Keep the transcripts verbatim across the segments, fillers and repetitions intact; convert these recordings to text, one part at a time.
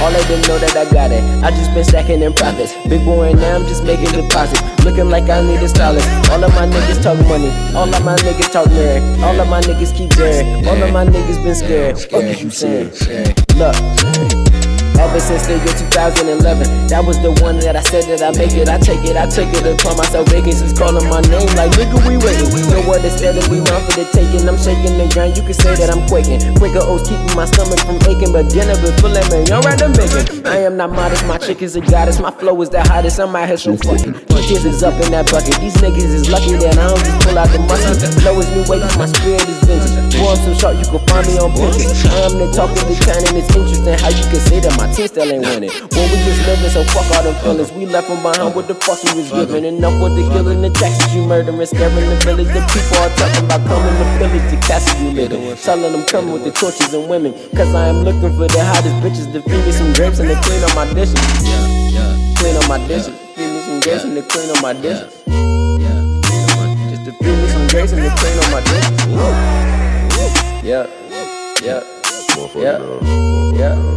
All they didn't know that I got it. I just been stacking in profits. Big boy and now I'm just making deposits. Looking like I need a stylist. All of my niggas talk money. All of my niggas talk married. All of my niggas keep daring. All of my niggas been scared. Fuck is you saying? Look. Ever since the year two thousand eleven, that was the one that I said that I make it. I take it, I took it upon myself. Vacancies calling my name like nigga, we waiting. Know what instead of we run for the taking. I'm shaking the ground, you can say that I'm quaking. Quicker O's keeping my stomach from aching, but dinner been full of me. Y'all right, I'm making. I am not modest, my chick is a goddess. My flow is the hottest, I'm out here so fucking. Tears is up in that bucket. These niggas is lucky that I don't just pull out the muscle. Flow is new wave, my spirit is vintage. Boy, I'm so short, you can find me on Pinterest. I am the talk of the kind, and it's interesting how you can say that my team still ain't winning. When we just living, so fuck all them feelings. We left them behind what the fuck he was giving. Enough with the killing, the taxes you murdering, scaring the village. The people are talking about coming to pillage the castle you living. Telling them coming with the torches and women. Cause I am looking for the hottest bitches to feed me some grapes and to clean up my dishes. Clean up my dishes. Feed me some grapes and to clean up my dishes. Just to feed me some grapes and to clean up my dishes. Yeah, yeah, yeah, yeah.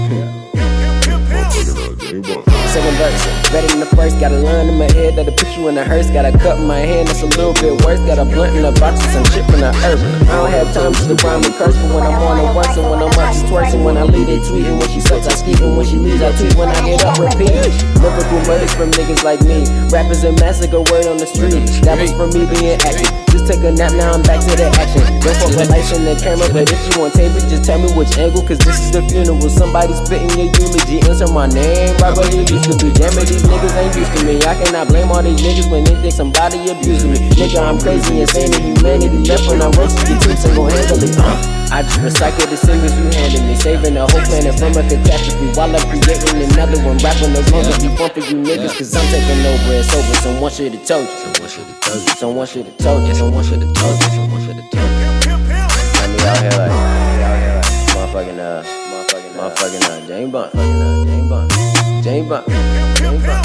Second verse, better than the first. Got a line in my head that'll put you in a hearse. Got a cut in my hand that's a little bit worse. Got a blunt in a box with some shit from the earth. I don't have time to rhyme and curse, but when I'm on the worst and when I'm up, she's twerking. When I leave, they tweeting. When she sucks, I skeet, and when she leaves, I tweet. When I get up, repeat. Lyrical murders from niggas like me. Rappers and massacre word on the street. That was from me being active. Just took a nap, now I'm back to the action. Don't fuck with lights in the camera, but if you want tape it, just tell me which angle, cause this is the funeral. Somebody spitting your eulogy, answer my name right where you used to be. Damn it, these niggas ain't used to me. I cannot blame all these niggas when they think somebody abusing me. Nigga, I'm crazy, insane, and humanity left when I'm roasted. These team single-handedly. Uh, I just recycle the singles you handed me, saving the whole planet from a catastrophe while I'm creating another one. Rapping as long as be fun for you niggas, cause I'm taking over. It's over. Someone should have told you. Someone should have told you. Someone should have told you. Someone should have told you. Got me out here like, out here like, motherfucking uh, motherfucking, motherfucking uh, James Bond, fucking uh, James Bond, James Bond, James Bond.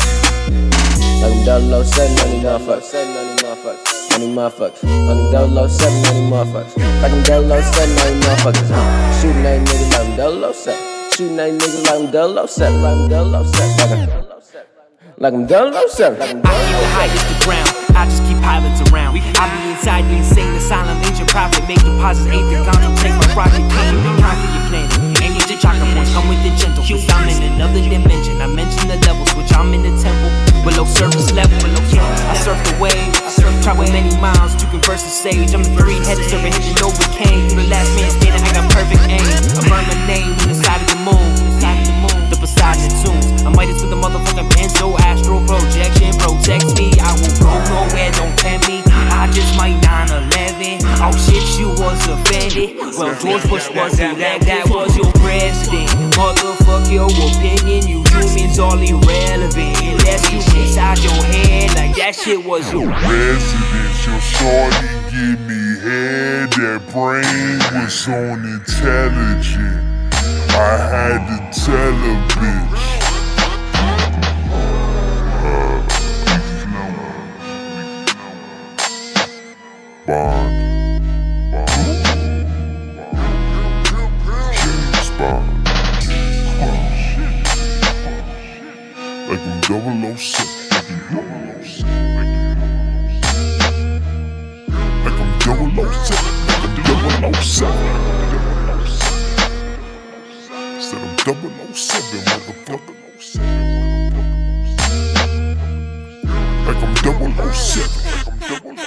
Like I'm double oh seven on these motherfuckers, on these motherfuckers, on these motherfuckers. Fucking double oh seven on these motherfuckers. Like I'm double oh seven on these motherfuckers. Huh? Shooting that nigga like I'm double oh seven. Shooting that nigga like I'm double oh seven, like I'm double oh seven. Like I'm double oh seven. I keep the highest to ground. I just keep pilots around. I be inside the insane asylum, ancient prophet, make deposits, eight the gone, take my rocket, came to conquer your planet. And you the chocolate points, come with the gentle. Cause I'm in another dimension. I mentioned the level switch, I'm in the temple. Below surface level, below I surf the waves. Travel many miles to converse the stage. I'm the three-headed serpent, hitting Novocaine. You the last man standing, I got perfect aim. I burn my name on the side of the moon. The Poseidon tunes. I might just with the motherfucking pencil. Astral projection protects me. I will go nowhere, don't tempt me. I just might nine eleven. Oh shit, you was offended. Well, George Bush was elect, that was your president. Motherfuck your opinion, you humans all irrelevant. Unless you inside your head, like that shit was your residence. Your shorty give me head, that brain was on intelligent. I had to tell a bitch. Uh, Bond. James Bond. Like I'm double oh seven. Like I'm double oh seven. Like I'm double oh seven. Said I'm double oh seven, motherfucker. Like I'm double oh seven. Like I'm double oh seven.